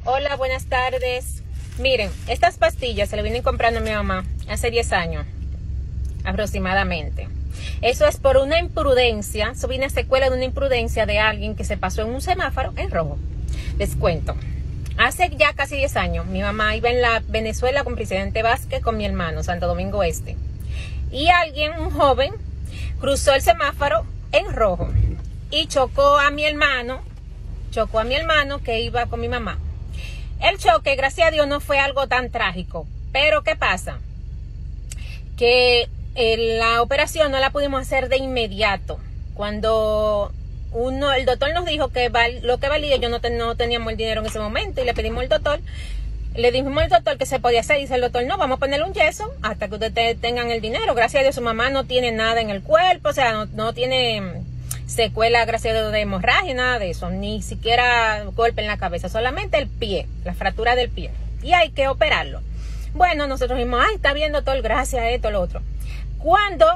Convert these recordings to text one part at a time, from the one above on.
Hola, buenas tardes. Miren, estas pastillas se le vienen comprando a mi mamá hace 10 años aproximadamente. Eso es por una imprudencia, eso viene a secuela de una imprudencia de alguien que se pasó en un semáforo en rojo. Les cuento. Hace ya casi 10 años, mi mamá iba en la Venezuela con Presidente Vázquez con mi hermano, Santo Domingo Este. Y alguien, un joven, cruzó el semáforo en rojo y chocó a mi hermano que iba con mi mamá. El choque, gracias a Dios, no fue algo tan trágico. Pero ¿qué pasa? Que la operación no la pudimos hacer de inmediato. Cuando el doctor nos dijo que lo que valía, no teníamos el dinero en ese momento y le pedimos al doctor, le dijimos al doctor que se podía hacer. Dice el doctor, no, vamos a ponerle un yeso hasta que ustedes tengan el dinero. Gracias a Dios, su mamá no tiene nada en el cuerpo, o sea, no tiene secuela, gracias a Dios, de hemorragia, nada de eso, ni siquiera golpe en la cabeza, solamente el pie, la fractura del pie, y hay que operarlo. Bueno, nosotros dijimos, ay, está bien, doctor, gracias a esto, lo otro. Cuando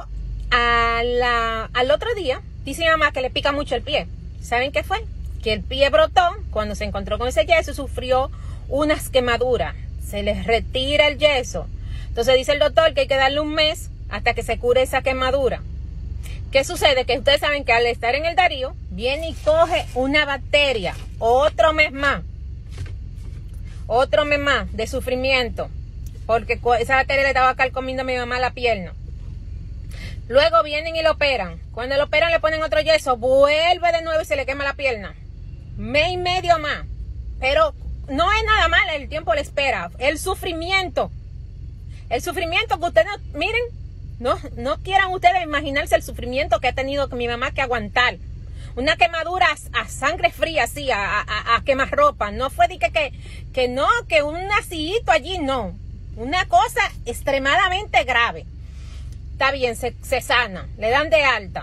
al otro día, dice mi mamá que le pica mucho el pie. ¿Saben qué fue? Que el pie brotó, cuando se encontró con ese yeso, sufrió unas quemaduras, se les retira el yeso. Entonces dice el doctor que hay que darle un mes hasta que se cure esa quemadura. ¿Qué sucede? Que ustedes saben que al estar en el Darío, viene y coge una bacteria, otro mes más de sufrimiento, porque esa bacteria le estaba carcomiendo a mi mamá la pierna. Luego vienen y lo operan. Cuando lo operan le ponen otro yeso, vuelve de nuevo y se le quema la pierna. Mes y medio más. Pero no es nada mal, el tiempo le espera. El sufrimiento que ustedes, miren, no quieran ustedes imaginarse el sufrimiento que ha tenido mi mamá que aguantar. Una quemadura a sangre fría, así, a quemarropa. No fue de que un nacimiento allí, no. Una cosa extremadamente grave. Está bien, se sana, le dan de alta.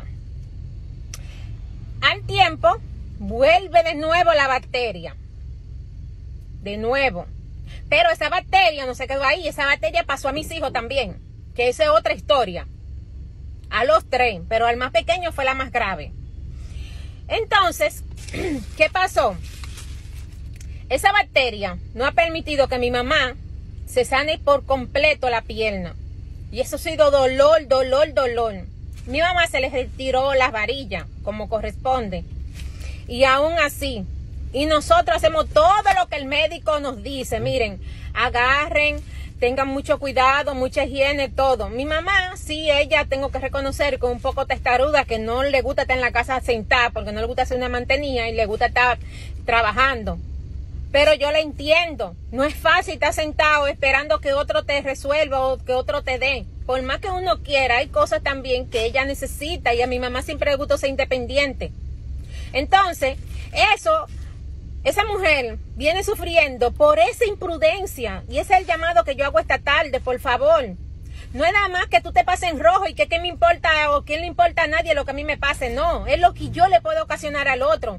Al tiempo, vuelve de nuevo la bacteria. De nuevo. Pero esa bacteria no se quedó ahí, esa bacteria pasó a mis hijos también. Que esa es otra historia. A los 3, pero al más pequeño fue la más grave. Entonces, ¿qué pasó? Esa bacteria no ha permitido que mi mamá se sane por completo la pierna. Y eso ha sido dolor. Mi mamá se le retiró las varillas, como corresponde. Y aún así, y nosotros hacemos todo lo que el médico nos dice. Miren, agarren, tengan mucho cuidado, mucha higiene, todo. Mi mamá, sí, ella tengo que reconocer que un poco testaruda, que no le gusta estar en la casa sentada, porque no le gusta hacer una mantenida y le gusta estar trabajando. Pero yo la entiendo. No es fácil estar sentado esperando que otro te resuelva o que otro te dé. Por más que uno quiera, hay cosas también que ella necesita y a mi mamá siempre le gustó ser independiente. Entonces, esa mujer viene sufriendo por esa imprudencia y ese es el llamado que yo hago esta tarde, por favor. No es nada más que tú te pases en rojo y que qué me importa o quién le importa a nadie lo que a mí me pase, no. Es lo que yo le puedo ocasionar al otro.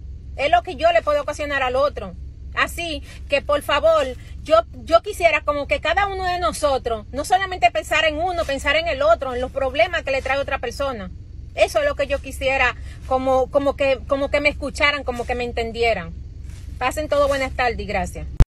Así que por favor, yo quisiera como que cada uno de nosotros, no solamente pensar en uno, pensar en el otro, en los problemas que le trae otra persona. Eso es lo que yo quisiera, como que me escucharan, como que me entendieran. Pasen todo buenas tardes y gracias.